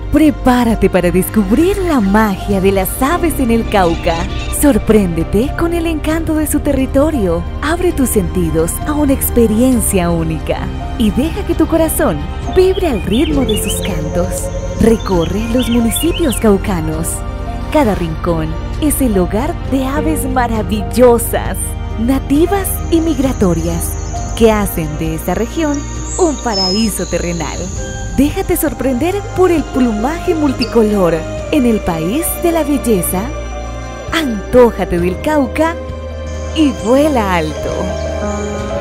Prepárate para descubrir la magia de las aves en el Cauca. Sorpréndete con el encanto de su territorio. Abre tus sentidos a una experiencia única y deja que tu corazón vibre al ritmo de sus cantos. Recorre los municipios caucanos. Cada rincón es el hogar de aves maravillosas, nativas y migratorias, que hacen de esta región un paraíso terrenal. Déjate sorprender por el plumaje multicolor en el país de la belleza. Antójate del Cauca y vuela alto.